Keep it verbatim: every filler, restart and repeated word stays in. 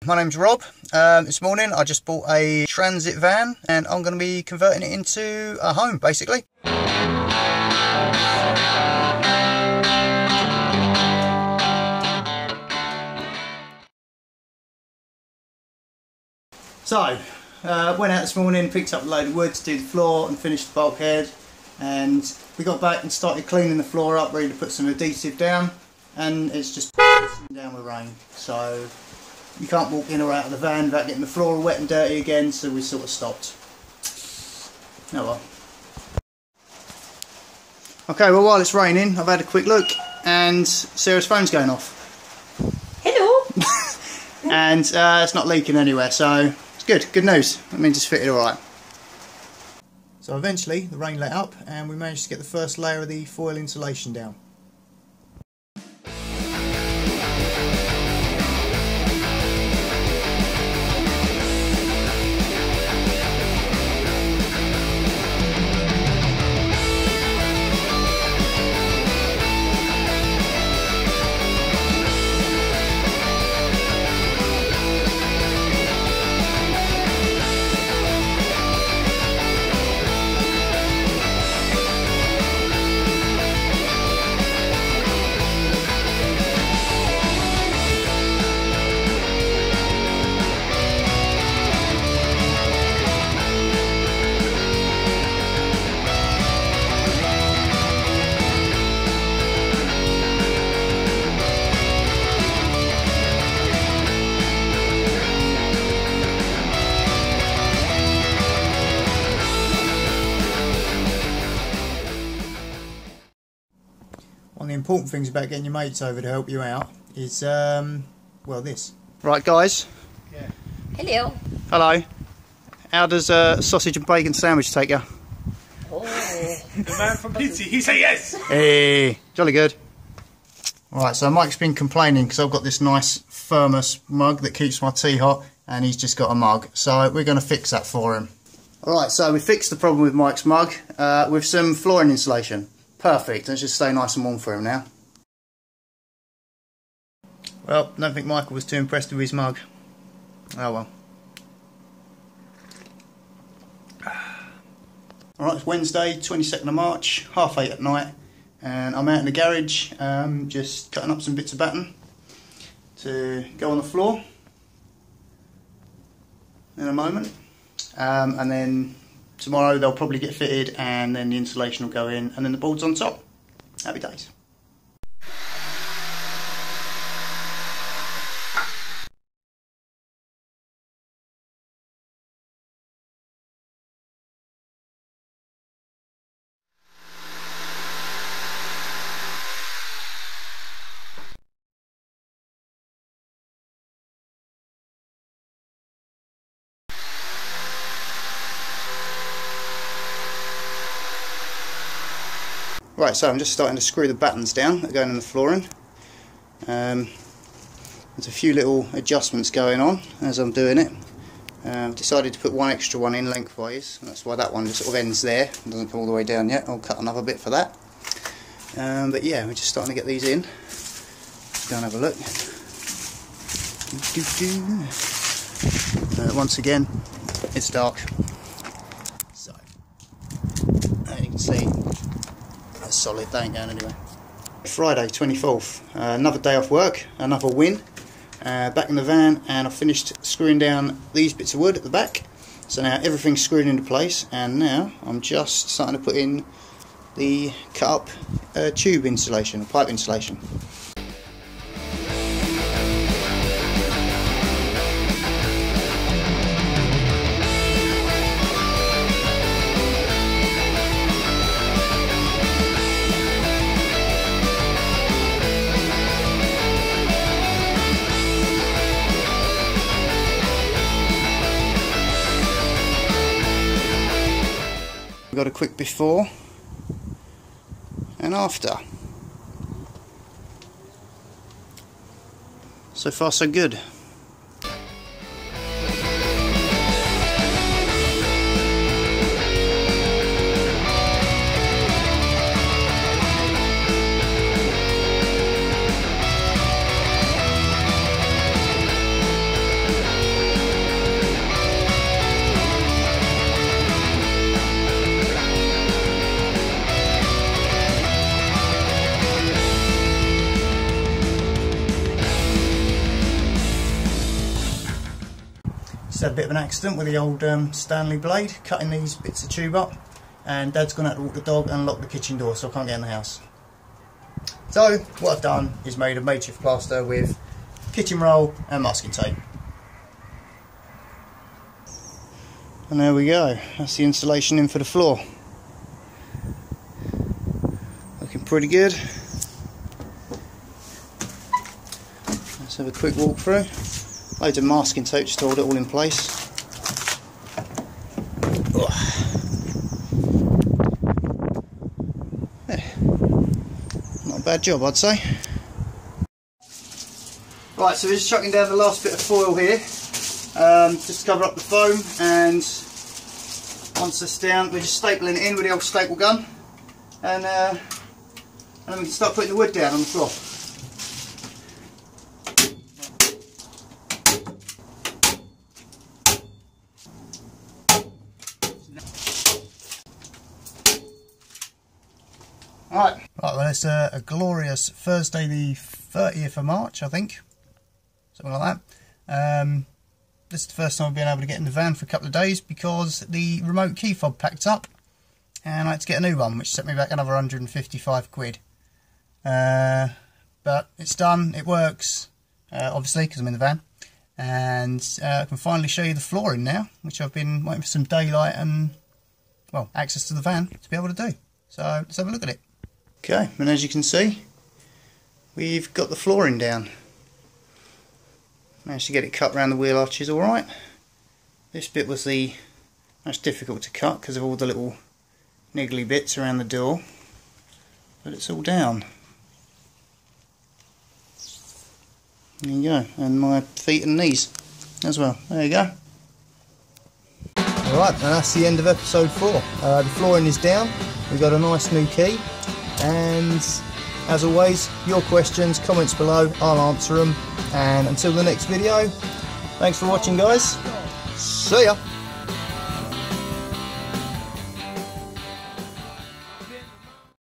My name's Rob. Um, this morning I just bought a transit van and I'm going to be converting it into a home basically. So, uh, went out this morning, picked up a load of wood to do the floor and finish the bulkhead, and we got back and started cleaning the floor up, ready to put some adhesive down, and it's just pissing down with rain. So you can't walk in or out of the van without getting the floor wet and dirty again, so we sort of stopped. Oh well. Okay, well while it's raining, I've had a quick look and Sarah's phone's going off. Hello! And uh, it's not leaking anywhere, so it's good, good news. That means it's fitted alright. So eventually the rain let up and we managed to get the first layer of the foil insulation down. One of the important things about getting your mates over to help you out is, um, well, this. Right, guys. Yeah. Hello. Hello. How does a sausage and bacon sandwich take you? Oh. The man from Pizzi, he said yes! Hey, jolly good. Right, so Mike's been complaining because I've got this nice thermos mug that keeps my tea hot, and he's just got a mug. So we're going to fix that for him. Alright, so we fixed the problem with Mike's mug uh, with some flooring insulation. Perfect, let's just stay nice and warm for him now. Well, I don't think Michael was too impressed with his mug. Oh well. Alright, it's Wednesday, twenty-second of March, half eight at night, and I'm out in the garage um, just cutting up some bits of batten to go on the floor in a moment. Um, and then tomorrow they'll probably get fitted and then the insulation will go in and then the board's on top. Happy days. Right, so I'm just starting to screw the battens down that are going in the flooring. Um, there's a few little adjustments going on as I'm doing it. I've um, decided to put one extra one in lengthwise, and that's why that one just sort of ends there and doesn't come all the way down yet. I'll cut another bit for that. Um, but yeah, we're just starting to get these in. Let's go and have a look. Uh, once again, it's dark. So, as you can see, that's solid, they ain't going anywhere. Friday twenty-fourth, uh, another day off work, another win. Uh, back in the van, and I've finished screwing down these bits of wood at the back. So now everything's screwed into place, and now I'm just starting to put in the cut up uh, tube insulation, pipe insulation. We've got a quick before and after. So far so good. Just had a bit of an accident with the old um, Stanley blade, cutting these bits of tube up, and Dad's gone out to walk the dog and lock the kitchen door so I can't get in the house. So what I've done is made a makeshift plaster with kitchen roll and masking tape. And there we go, that's the installation in for the floor. Looking pretty good. Let's have a quick walk through. Loads of masking tape just to hold it all in place. Yeah. Not a bad job, I'd say. Right, so we're just chucking down the last bit of foil here, um, just to cover up the foam, and once it's down we're just stapling it in with the old staple gun, and, uh, and then we can start putting the wood down on the floor. Right, right well it's a, a glorious Thursday the thirtieth of March, I think, something like that. Um, this is the first time I've been able to get in the van for a couple of days because the remote key fob packed up and I had to get a new one, which set me back another one hundred and fifty-five quid. Uh, but it's done, it works, uh, obviously because I'm in the van, and uh, I can finally show you the flooring now, which I've been waiting for some daylight and, well, access to the van to be able to do. So let's have a look at it. Okay, and as you can see, we've got the flooring down. Managed to get it cut around the wheel arches alright. This bit was the most difficult to cut because of all the little niggly bits around the door, but it's all down. There you go, and my feet and knees as well. There you go. Alright, and that's the end of episode four. Uh, the flooring is down, we've got a nice new key, and as always, your questions, comments below, I'll answer them. And until the next video, thanks for watching guys, see ya!